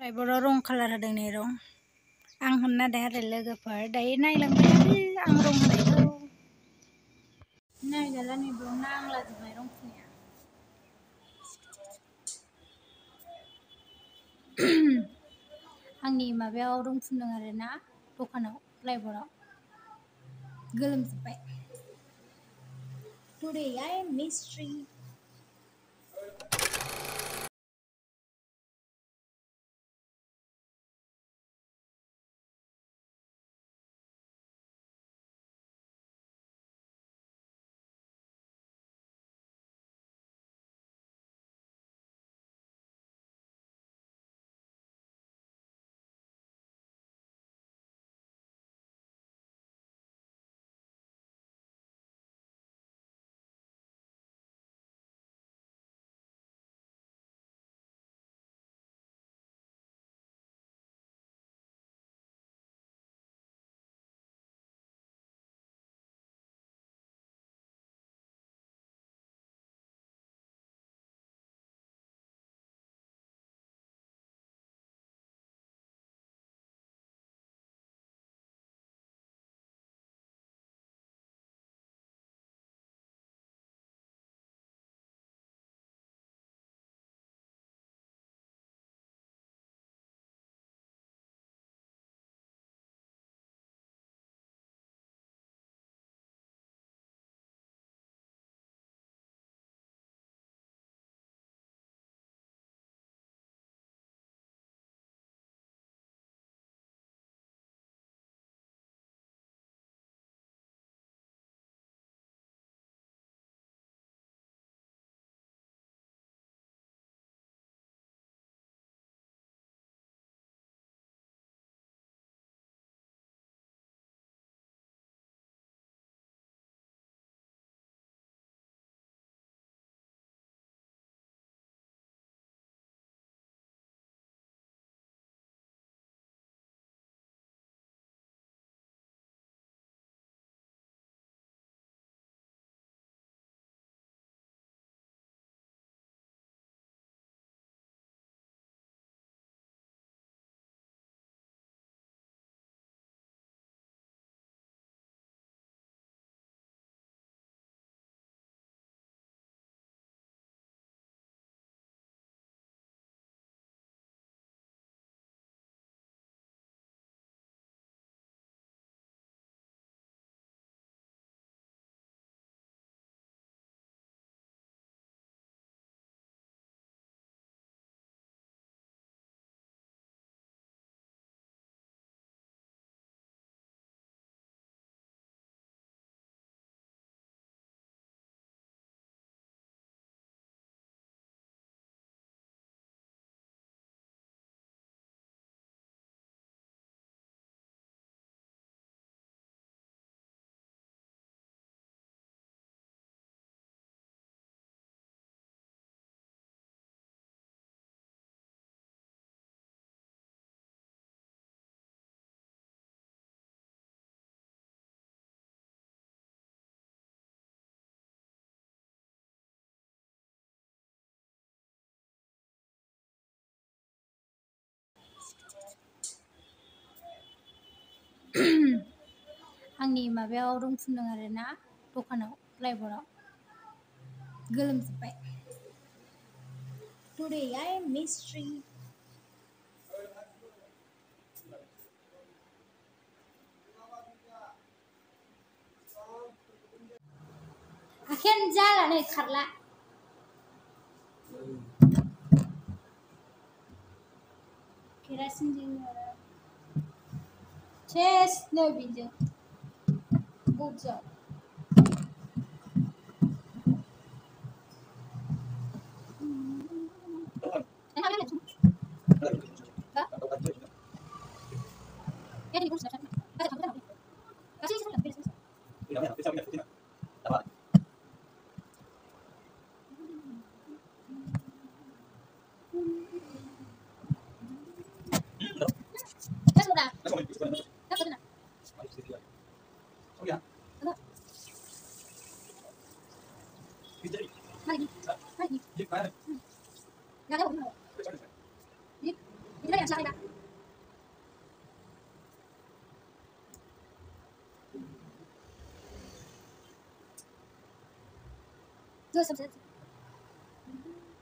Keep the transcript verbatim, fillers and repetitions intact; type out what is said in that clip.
बर' rong color होदों नै rong आं होनना दा आरो लोगोफोर दायो नायलांबाय थादो आं रं होनायखौ नायदोला नै बेयाव नांलाजोबबाय रं फुननाया आंनि माबायाव रं फुनदों आरो ना दखानाव प्लाइबर्डआव गोलोमजोबबाय Today I am mystery आंनि माबायाव रं फुनदों आरो ना दखानाव प्लाइबर्डआव गोलोमजोबबाय Today I am mystery आखायानो जाला नै खारला केरासिनजों सेस नै बिजों बुटजों Sakit. Dua subset.